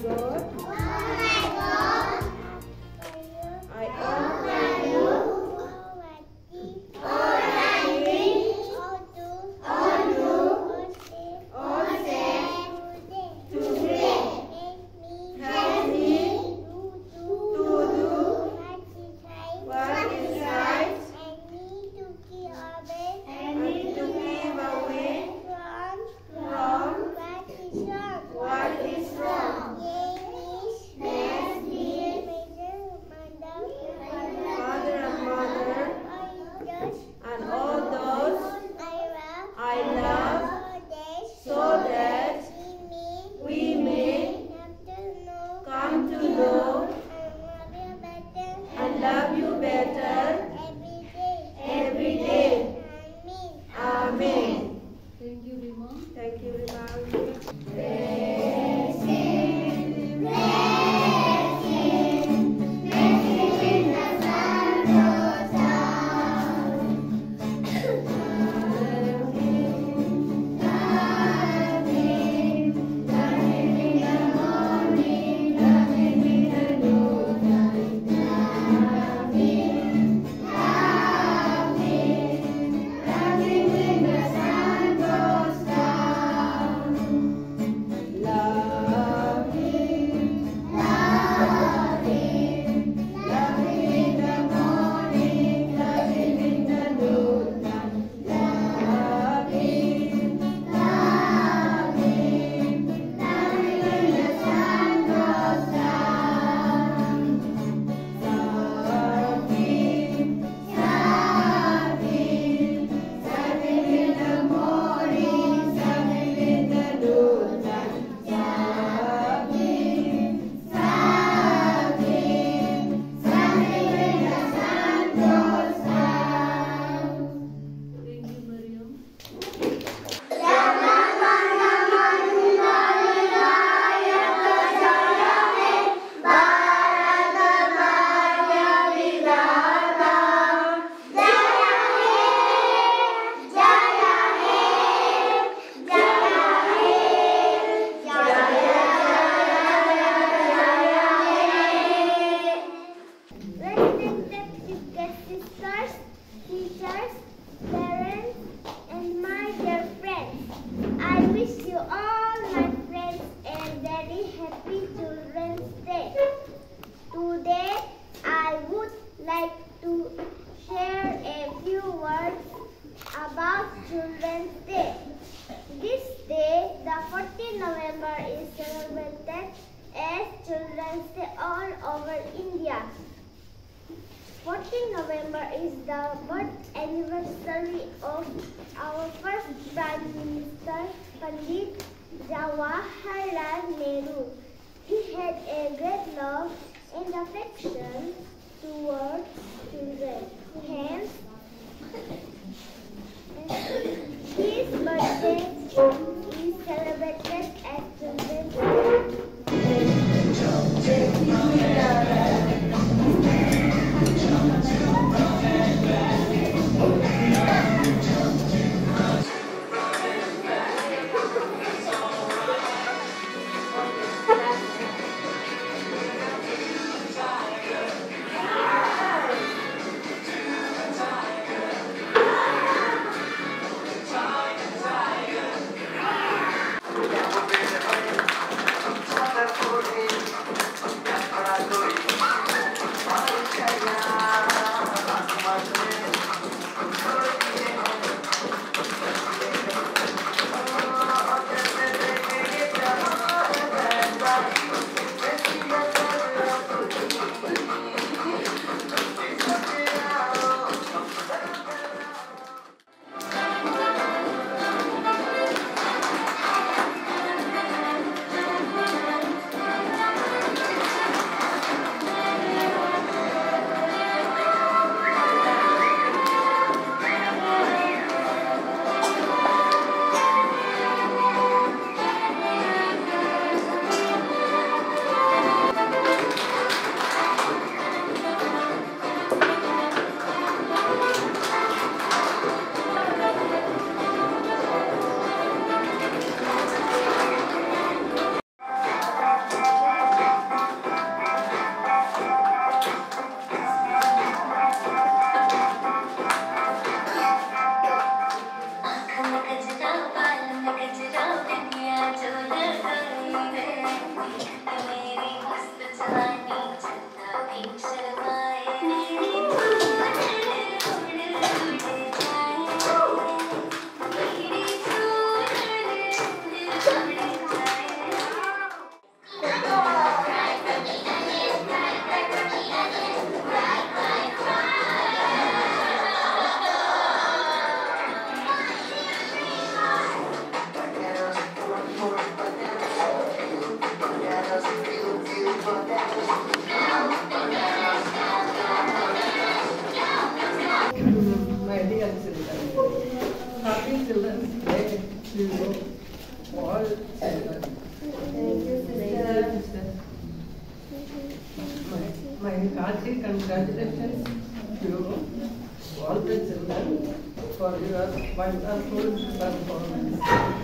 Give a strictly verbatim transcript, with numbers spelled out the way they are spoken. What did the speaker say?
God. Oh my God. I honor you. Already. All do. All say. Today. Help me to do what is right and to keep away from what is wrong. Bless me, Father and Mother, and all those I love, so that we may come to know and love you better every day. Amen. Thank you, Rima. Thank you, Rima. Teachers, parents, and my dear friends, I wish you all, my friends, a very happy Children's Day. Today, I would like to share a few words about Children's Day. This day, the fourteenth of November, is celebrated as Children's Day all over India. fourteenth of November is the birth anniversary of our first Prime Minister, Pandit Jawaharlal Nehru. He had a great love and affection towards children. Hence, his birthday is celebrated as Children's That would be hearty congratulations to all the children for your wonderful performance.